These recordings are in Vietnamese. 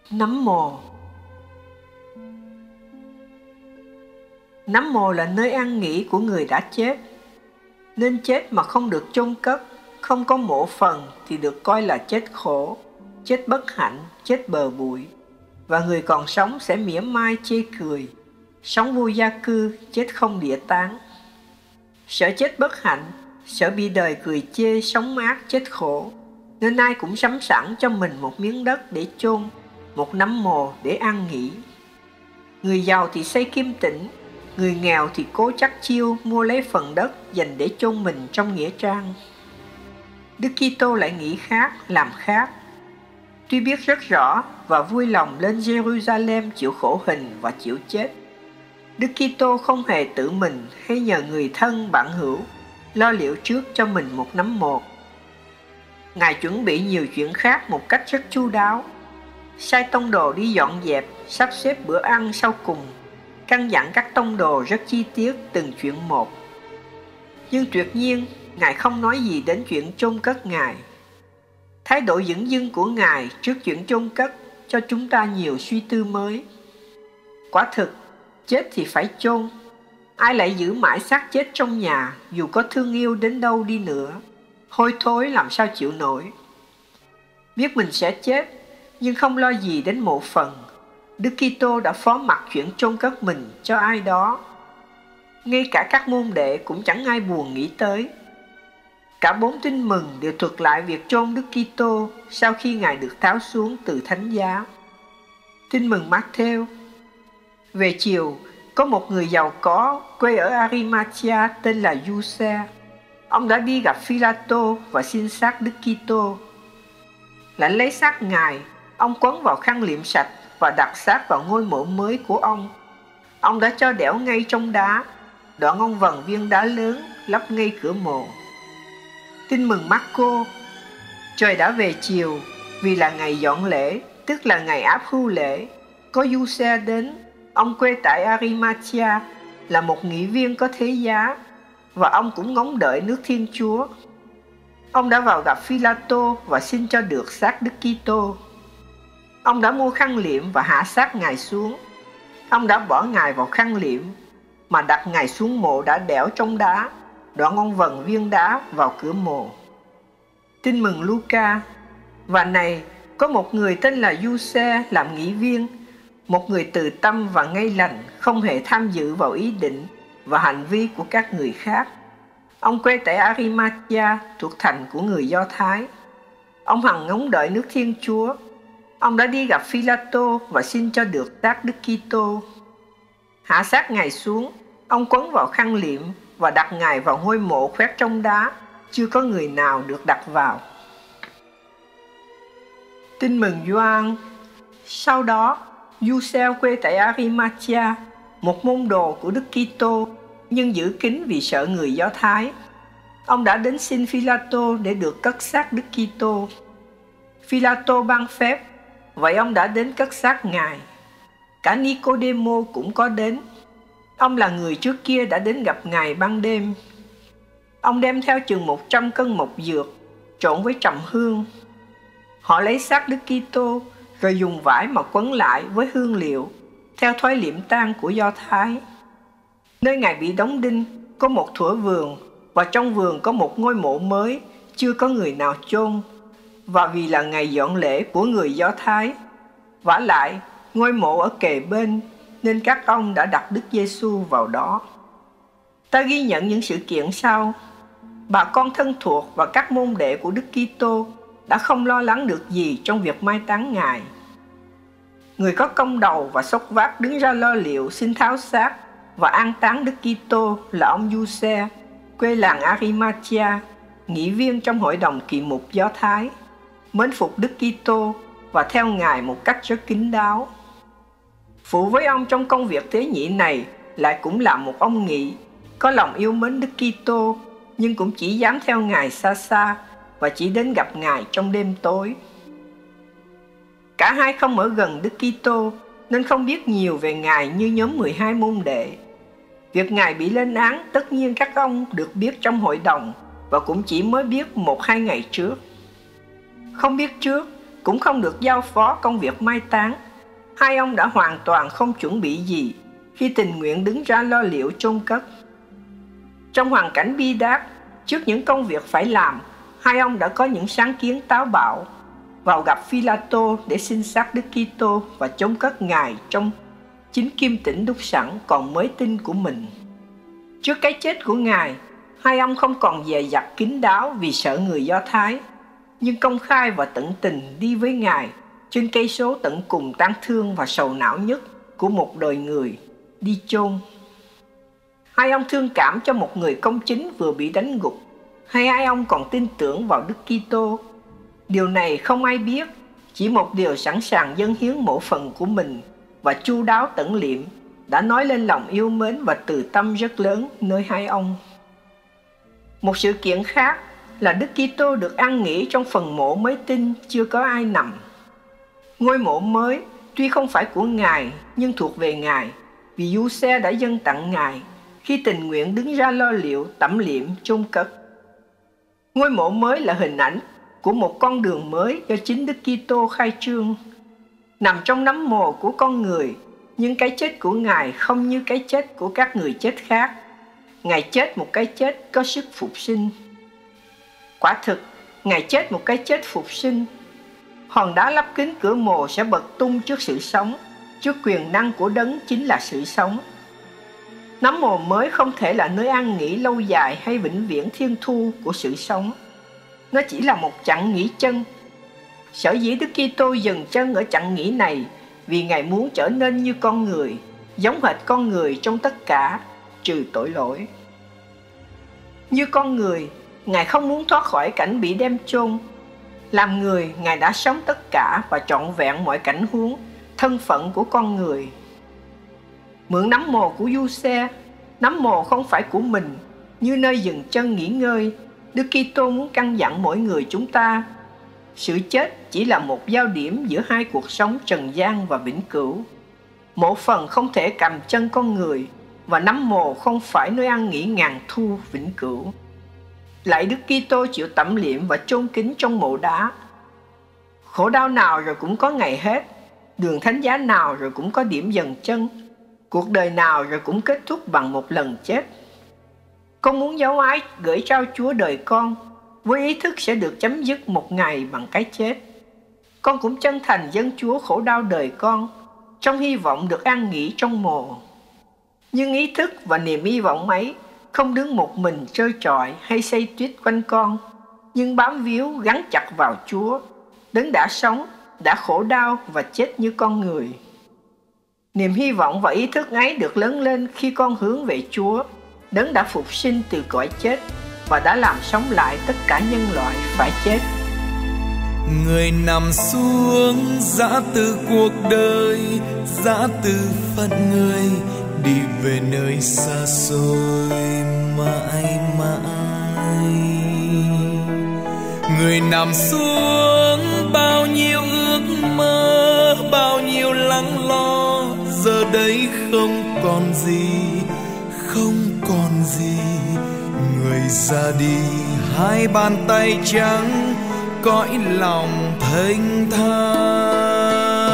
Nấm mồ. Nấm mồ là nơi an nghỉ của người đã chết. Nên chết mà không được chôn cất, không có mộ phần thì được coi là chết khổ, chết bất hạnh, chết bờ bụi. Và người còn sống sẽ mỉa mai chê cười, sống vô gia cư, chết không địa táng. Sợ chết bất hạnh, sợ bị đời cười chê, sống ác, chết khổ, nên ai cũng sắm sẵn cho mình một miếng đất để chôn, một nấm mồ để an nghỉ. Người giàu thì xây kim tĩnh, người nghèo thì cố chắc chiêu mua lấy phần đất dành để chôn mình trong nghĩa trang. Đức Kitô lại nghĩ khác, làm khác. Tuy biết rất rõ và vui lòng lên Jerusalem chịu khổ hình và chịu chết, Đức Kitô không hề tự mình hay nhờ người thân bạn hữu lo liệu trước cho mình một nấm mồ. Ngài chuẩn bị nhiều chuyện khác một cách rất chu đáo, sai tông đồ đi dọn dẹp, sắp xếp bữa ăn sau cùng, căn dặn các tông đồ rất chi tiết từng chuyện một. Nhưng tuyệt nhiên, Ngài không nói gì đến chuyện chôn cất Ngài. Thái độ dửng dưng của Ngài trước chuyện chôn cất cho chúng ta nhiều suy tư mới. Quả thực, chết thì phải chôn. Ai lại giữ mãi xác chết trong nhà dù có thương yêu đến đâu đi nữa, hôi thối làm sao chịu nổi. Biết mình sẽ chết, nhưng không lo gì đến mộ phần, Đức Kitô đã phó mặc chuyện chôn cất mình cho ai đó. Ngay cả các môn đệ cũng chẳng ai buồn nghĩ tới. Cả 4 tin mừng đều thuật lại việc chôn Đức Kitô sau khi Ngài được tháo xuống từ thánh giá. Tin mừng Matthew. Về chiều, có một người giàu có quê ở Arimathea tên là Giuse. Ông đã đi gặp Phi-la-tô và xin xác Đức Kitô. Lãnh lấy xác Ngài, ông quấn vào khăn liệm sạch và đặt xác vào ngôi mộ mới của ông. Ông đã cho đẽo ngay trong đá, đoạn ông vần viên đá lớn lấp ngay cửa mộ. Tin mừng Marco. Trời đã về chiều, vì là ngày dọn lễ, tức là ngày áp hưu lễ. Có Giuse đến, ông quê tại Arimathea, là một nghị viên có thế giá, và ông cũng ngóng đợi nước Thiên Chúa. Ông đã vào gặp Phi-la-tô và xin cho được xác Đức Kitô. Ông đã mua khăn liệm và hạ xác Ngài xuống. Ông đã bỏ Ngài vào khăn liệm, mà đặt Ngài xuống mộ đã đẽo trong đá, đoạn ông vần viên đá vào cửa mộ. Tin mừng Luca. Và này, có một người tên là Giuse làm nghị viên, một người từ tâm và ngay lành, không hề tham dự vào ý định và hành vi của các người khác. Ông quê tại Arimathea, thuộc thành của người Do Thái. Ông hằng ngóng đợi nước Thiên Chúa. Ông đã đi gặp Phi-la-tô và xin cho được xác Đức Kitô. Hạ xác Ngài xuống, ông quấn vào khăn liệm và đặt Ngài vào ngôi mộ khoét trong đá, chưa có người nào được đặt vào. Tin mừng Gioan. Sau đó, Giuse quê tại Arimathea, một môn đồ của Đức Kitô, nhưng giữ kín vì sợ người Do Thái. Ông đã đến xin Phi-la-tô để được cất xác Đức Kitô. Phi-la-tô ban phép, vậy ông đã đến cất xác Ngài. Cả Nicôđêmô cũng có đến. Ông là người trước kia đã đến gặp Ngài ban đêm. Ông đem theo chừng 100 cân mộc dược, trộn với trầm hương. Họ lấy xác Đức Kitô, rồi dùng vải mà quấn lại với hương liệu, theo thói liệm tang của Do Thái. Nơi Ngài bị đóng đinh có một thửa vườn, và trong vườn có một ngôi mộ mới, chưa có người nào chôn, và vì là ngày dọn lễ của người Do Thái. Vả lại, ngôi mộ ở kề bên, nên các ông đã đặt Đức Giêsu vào đó. Ta ghi nhận những sự kiện sau. Bà con thân thuộc và các môn đệ của Đức Kitô đã không lo lắng được gì trong việc mai táng Ngài. Người có công đầu và xốc vác đứng ra lo liệu xin tháo xác và an táng Đức Kitô là ông Giuse, quê làng Arimathea, nghị viên trong hội đồng kỵ mục Do Thái, mến phục Đức Kitô và theo Ngài một cách rất kín đáo. Phụ với ông trong công việc tế nhị này lại cũng là một ông nghị, có lòng yêu mến Đức Kitô, nhưng cũng chỉ dám theo Ngài xa xa và chỉ đến gặp Ngài trong đêm tối. Cả hai không ở gần Đức Kitô nên không biết nhiều về Ngài như nhóm 12 môn đệ. Việc Ngài bị lên án tất nhiên các ông được biết trong hội đồng và cũng chỉ mới biết 1-2 ngày trước. Không biết trước, cũng không được giao phó công việc mai táng. Hai ông đã hoàn toàn không chuẩn bị gì khi tình nguyện đứng ra lo liệu chôn cất. Trong hoàn cảnh bi đát, trước những công việc phải làm, hai ông đã có những sáng kiến táo bạo, vào gặp Phi-la-tô để xin xác Đức Kitô và chôn cất Ngài trong chính kim tĩnh đúc sẵn còn mới tinh của mình. Trước cái chết của Ngài, hai ông không còn dè dặt kín đáo vì sợ người Do Thái, nhưng công khai và tận tình đi với Ngài trên cây số tận cùng tang thương và sầu não nhất của một đời người, đi chôn. Hai ông thương cảm cho một người công chính vừa bị đánh gục, hay hai ông còn tin tưởng vào Đức Kitô? Điều này không ai biết, chỉ một điều sẵn sàng dâng hiến mộ phần của mình và chu đáo tẩn liệm đã nói lên lòng yêu mến và từ tâm rất lớn nơi hai ông. Một sự kiện khác là Đức Kitô được an nghỉ trong phần mộ mới tinh chưa có ai nằm. Ngôi mộ mới tuy không phải của Ngài nhưng thuộc về Ngài, vì Giuse đã dâng tặng Ngài khi tình nguyện đứng ra lo liệu, tẩm liệm, chôn cất. Ngôi mộ mới là hình ảnh của một con đường mới do chính Đức Kitô khai trương, nằm trong nấm mồ của con người, nhưng cái chết của Ngài không như cái chết của các người chết khác. Ngài chết một cái chết có sức phục sinh. Quả thực, Ngài chết một cái chết phục sinh. Hòn đá lắp kín cửa mồ sẽ bật tung trước sự sống, trước quyền năng của Đấng chính là sự sống. Nấm mồ mới không thể là nơi an nghỉ lâu dài hay vĩnh viễn thiên thu của sự sống. Nó chỉ là một chặng nghỉ chân. Sở dĩ Đức Kitô dừng chân ở chặng nghỉ này vì Ngài muốn trở nên như con người, giống hệt con người trong tất cả, trừ tội lỗi. Như con người, Ngài không muốn thoát khỏi cảnh bị đem chôn. Làm người, Ngài đã sống tất cả và trọn vẹn mọi cảnh huống, thân phận của con người. Mượn nấm mồ của Giuse, nấm mồ không phải của mình, như nơi dừng chân nghỉ ngơi, Đức Kitô muốn căn dặn mỗi người chúng ta. Sự chết chỉ là một giao điểm giữa hai cuộc sống trần gian và vĩnh cửu. Mộ phần không thể cầm chân con người, và nấm mồ không phải nơi an nghỉ ngàn thu vĩnh cửu. Lạy Đức Kitô chịu tẩm liệm và chôn kín trong mộ đá. Khổ đau nào rồi cũng có ngày hết, đường thánh giá nào rồi cũng có điểm dừng chân, cuộc đời nào rồi cũng kết thúc bằng một lần chết. Con muốn dấu ái gửi trao Chúa đời con, với ý thức sẽ được chấm dứt một ngày bằng cái chết. Con cũng chân thành dâng Chúa khổ đau đời con, trong hy vọng được an nghỉ trong mồ. Nhưng ý thức và niềm hy vọng ấy không đứng một mình trơ trọi hay xây tuyết quanh con, nhưng bám víu gắn chặt vào Chúa, Đấng đã sống, đã khổ đau và chết như con người. Niềm hy vọng và ý thức ấy được lớn lên khi con hướng về Chúa, Đấng đã phục sinh từ cõi chết và đã làm sống lại tất cả nhân loại phải chết. Người nằm xuống giã từ cuộc đời, giã từ phận người, đi về nơi xa xôi mãi mãi. Người nằm xuống bao nhiêu ước mơ, bao nhiêu lắng lo, giờ đây không còn gì, không còn gì. Người ra đi hai bàn tay trắng, cõi lòng thênh thang.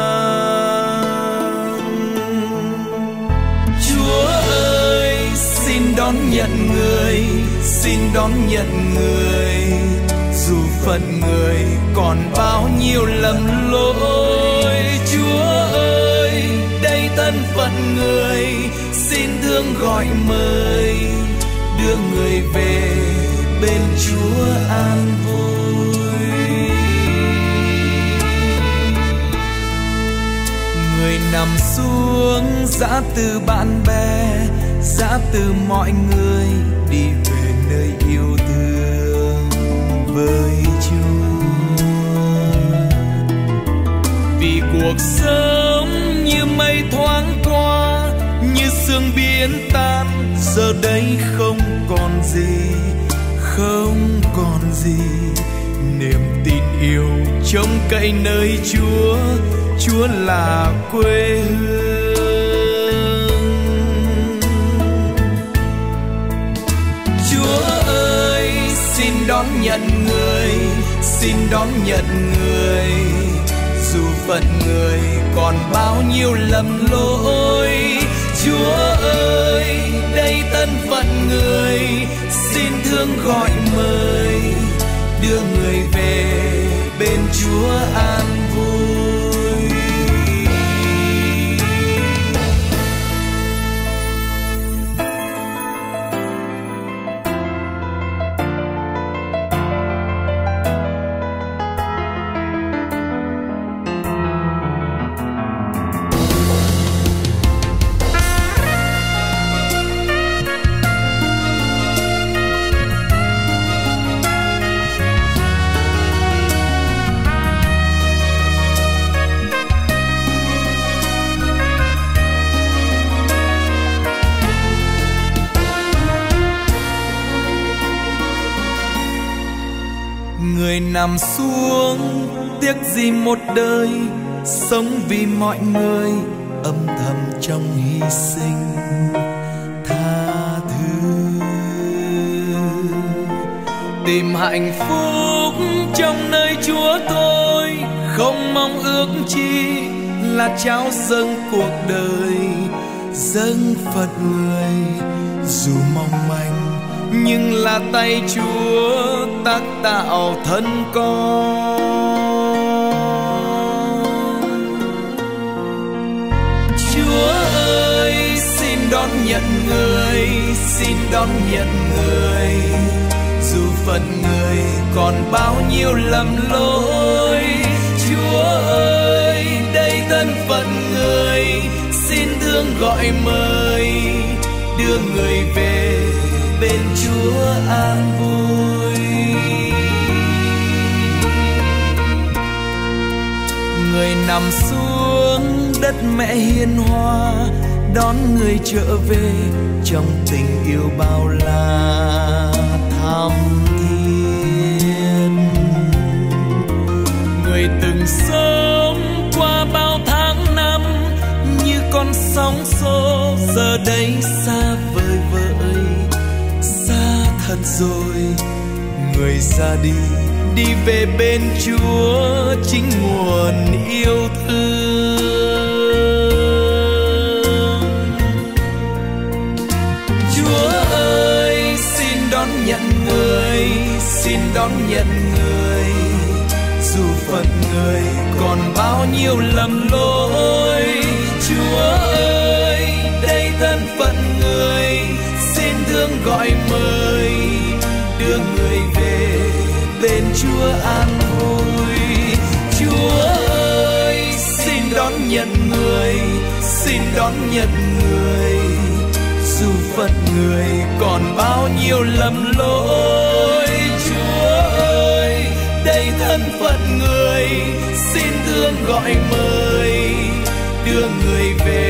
Chúa ơi, xin đón nhận người, xin đón nhận người. Dù phận người còn bao nhiêu lầm lỗi, Chúa ơi, đây thân phận người, xin thương gọi mời, đưa người về bên Chúa an vui. Người nằm xuống giã từ bạn bè, giã từ mọi người, đi về nơi yêu thương với Chúa. Vì cuộc sống như mây thoáng qua, như sương biến tan, giờ đây không còn gì, không còn gì. Niềm tin yêu trông cậy nơi Chúa, Chúa là quê hương. Chúa ơi, xin đón nhận người, xin đón nhận người. dù phận người còn bao nhiêu lầm lỗi. Chúa ơi, đây thân phận người, xin thương gọi mời, đưa người về bên Chúa an vui. Người nằm xuống tiếc gì một đời, sống vì mọi người âm thầm trong hy sinh tha thứ. Tìm hạnh phúc trong nơi Chúa tôi, không mong ước chi là trao dâng cuộc đời, dâng phận người dù mong manh nhưng là tay Chúa tác tạo thân con. Chúa ơi, xin đón nhận người, xin đón nhận người, dù phận người còn bao nhiêu lầm lỗi. Chúa ơi, đây thân phận người, xin thương gọi mời, đưa người về bên Chúa an vui. Người nằm xuống đất mẹ hiền hòa, đón người trở về trong tình yêu bao la thắm thiết. Người từng sống qua bao tháng năm như con sóng xô, giờ đây xa vời vợi, thật rồi. Người ra đi, đi về bên Chúa chính nguồn yêu thương. Chúa ơi, xin đón nhận người, xin đón nhận người, dù phận người còn bao nhiêu lầm lỗi. Chúa ơi, đây thân phận người, xin thương gọi mời, đưa người về bên Chúa an vui. Chúa ơi, xin đón nhận người, xin đón nhận người, dù phận người còn bao nhiêu lầm lỗi. Chúa ơi, đây thân phận người, xin thương gọi mời, đưa người về